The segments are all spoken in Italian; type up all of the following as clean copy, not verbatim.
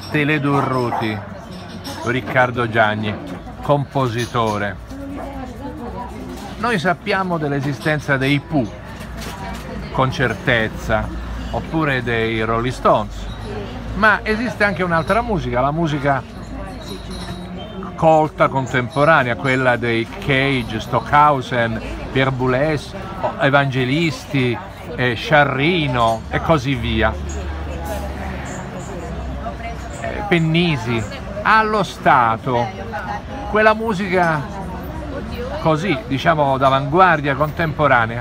Tele Durruti, Riccardo Gianni, compositore. Noi sappiamo dell'esistenza dei Pooh, con certezza, oppure dei Rolling Stones, ma esiste anche un'altra musica, la musica colta contemporanea, quella dei Cage, Stockhausen, Pierre Boulez, Evangelisti, Sciarrino e così via. Pennisi. Allo stato, quella musica così, diciamo, d'avanguardia, contemporanea,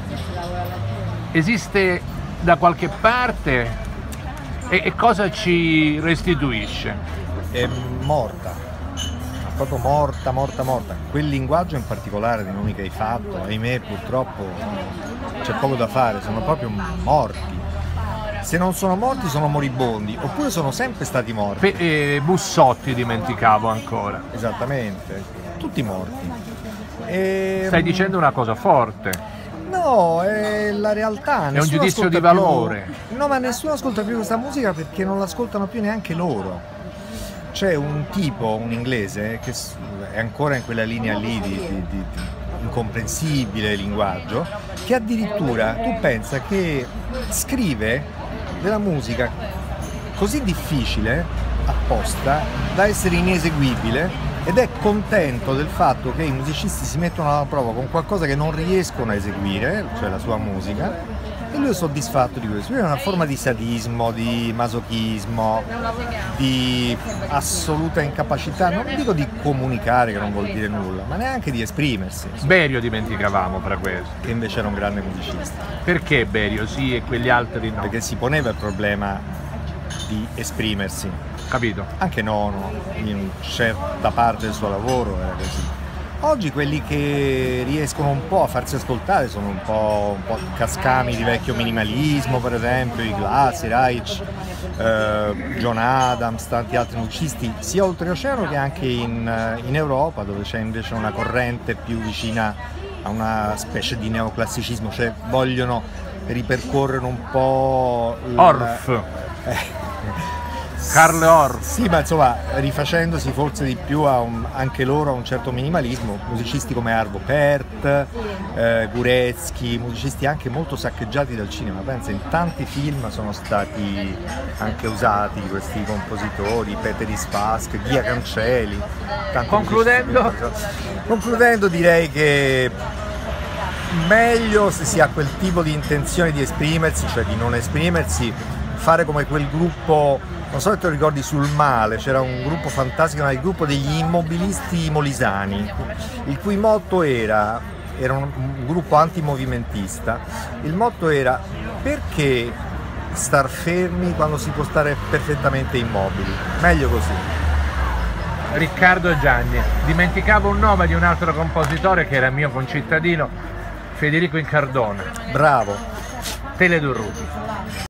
esiste da qualche parte e cosa ci restituisce? È morta, proprio morta. Quel linguaggio in particolare dei nomi che hai fatto, ahimè, purtroppo c'è poco da fare, sono proprio morti. Se non sono morti sono moribondi, oppure sono sempre stati morti. Bussotti dimenticavo ancora. Esattamente, tutti morti. Stai dicendo una cosa forte. No, è la realtà. È un giudizio di valore. No, ma nessuno ascolta più questa musica perché non l'ascoltano più neanche loro. C'è un tipo, un inglese, che è ancora in quella linea lì di incomprensibile linguaggio, che addirittura tu pensa che scrive della musica così difficile apposta da essere ineseguibile ed è contento del fatto che i musicisti si mettono alla prova con qualcosa che non riescono a eseguire, cioè la sua musica, e lui è soddisfatto di questo. È una forma di sadismo, di masochismo, di assoluta incapacità, non dico di comunicare, che non vuol dire nulla, ma neanche di esprimersi. Berio dimenticavamo fra questi. Che invece era un grande musicista. Perché Berio sì e quegli altri no? Perché si poneva il problema di esprimersi. Capito? Anche Nono, in certa parte del suo lavoro era così. Oggi quelli che riescono un po' a farsi ascoltare sono un po' cascami di vecchio minimalismo, per esempio i Glass, i Reich, John Adams, tanti altri musicisti, sia oltreoceano che anche in Europa, dove c'è invece una corrente più vicina a una specie di neoclassicismo, cioè vogliono ripercorrere un po' Orff. Karl Orff. Sì, ma insomma, rifacendosi forse di più anche loro a un certo minimalismo, musicisti come Arvo Pärt, Gurecki, musicisti anche molto saccheggiati dal cinema. Pensa, in tanti film sono stati anche usati questi compositori, Peter Spassky, Ghia Cancelli. Concludendo direi che meglio, se si ha quel tipo di intenzione di esprimersi, cioè di non esprimersi, fare come quel gruppo, non so se te lo ricordi, sul Male c'era un gruppo fantastico, il gruppo degli immobilisti molisani, il cui motto era un gruppo antimovimentista, il motto era: perché star fermi quando si può stare perfettamente immobili? Meglio così. Riccardo Gianni. Dimenticavo un nome di un altro compositore che era mio concittadino, Federico Incardona. Bravo. Tele Durruti.